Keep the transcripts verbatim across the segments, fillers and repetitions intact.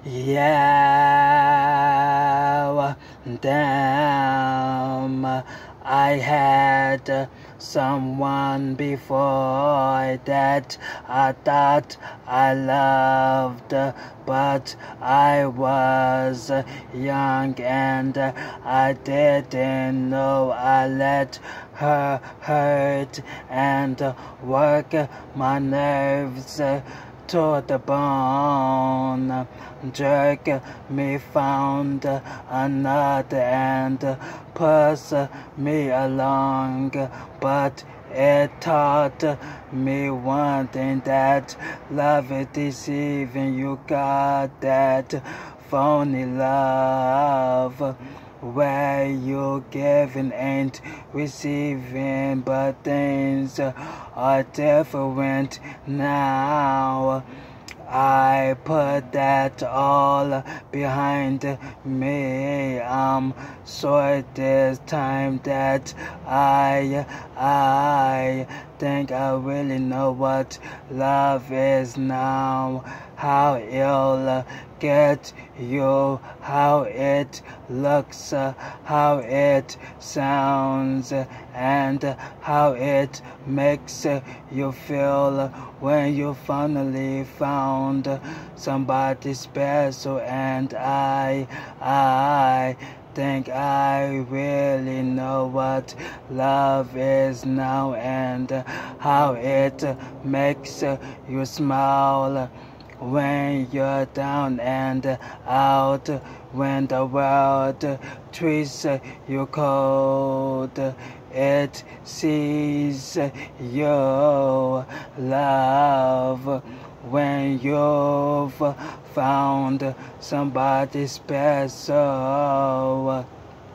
Yeah, damn, I had someone before that I thought I loved, but I was young and I didn't know I let her hurt and work my nerves to the bone. Jerk me found another and push me along, but it taught me one thing, that love is deceiving. You got that phony love where you giving ain't receiving, but things are different now. I put that all behind me. I'm sure this time that I, I think I really know what love is now. How it'll get you, how it looks, how it sounds, and how it makes you feel when you finally found somebody special. And I, I think I really know what love is now, and how it makes you smile when you're down and out, when the world treats you cold. It sees your love when you've found somebody special.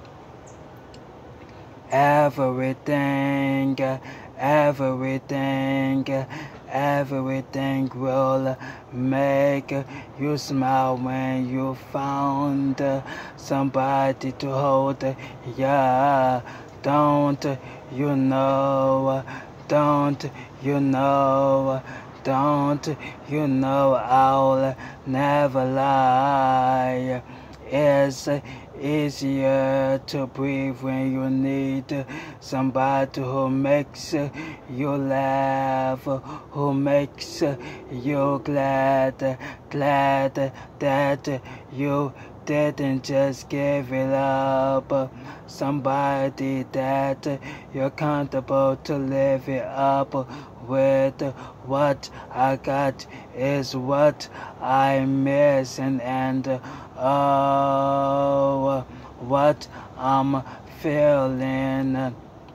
Everything, everything, everything will make you smile when you found somebody to hold. Yeah, don't you know, don't you know, don't you know I'll never lie. It's easier to breathe when you need somebody who makes you laugh, who makes you glad, glad that you didn't just give it up. Somebody that you're comfortable to live it up with. What I got is what I'm missing, and oh, what I'm feeling.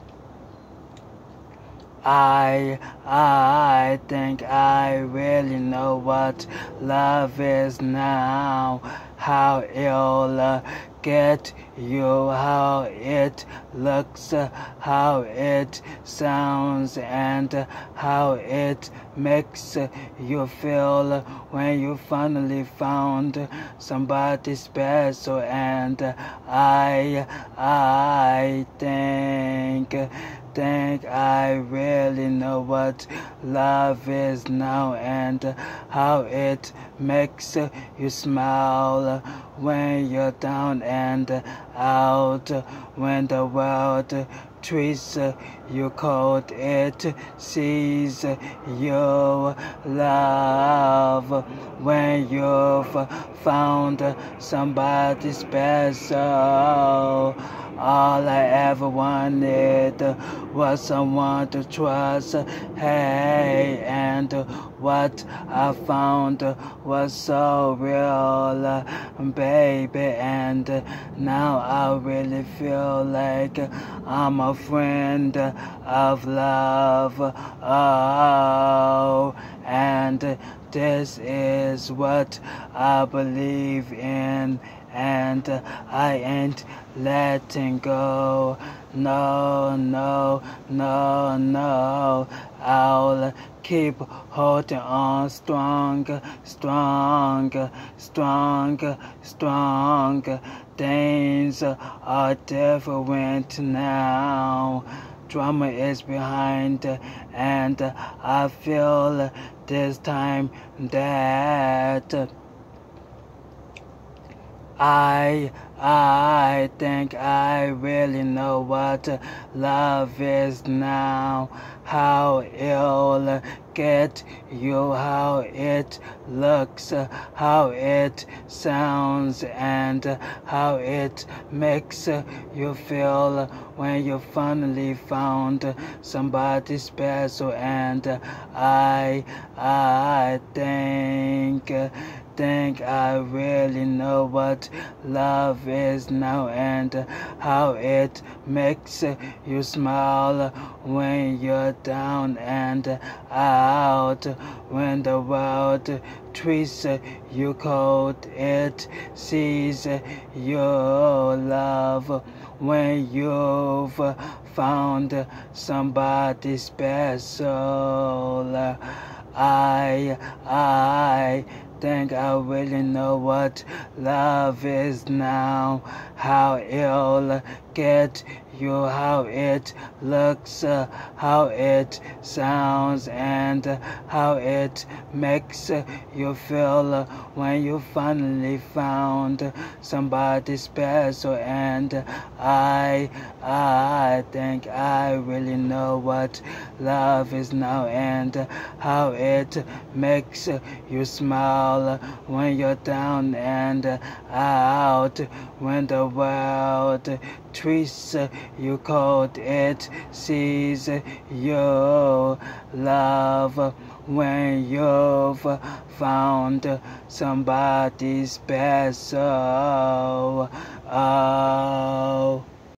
I, I think I really know what love is now. How it'll get you, how it looks, how it sounds, and how it makes you feel when you finally found somebody special. And I, I think, think I really know what love is now, and how it makes you smile when you're down and out, when the world treats you cold. It sees your love when you've found somebody special. All I ever wanted was someone to trust. Hey, and what I found was so real, baby. And now I really feel like I'm a friend of love. Oh, and this is what I believe in, and I ain't letting go. No, no, no, no. I'll keep holding on strong, strong, strong, strong. Things are different now. Drama is behind, and I feel this time that I, I think I really know what love is now, how it'll get you, how it looks, how it sounds, and how it makes you feel when you finally found somebody special. And I, I think think I really know what love is now, and how it makes you smile when you're down and out, when the world treats you cold. It sees your love when you've found somebody special. I, I think I really know what love is now, how it'll get you, how it looks, uh, how it sounds, and uh, how it makes uh, you feel uh, when you finally found somebody special. And uh, I, I think I really know what love is now, and uh, how it makes uh, you smile when you're down and uh, out, when the world treats you cold. It sees your love when you've found somebody special. Oh.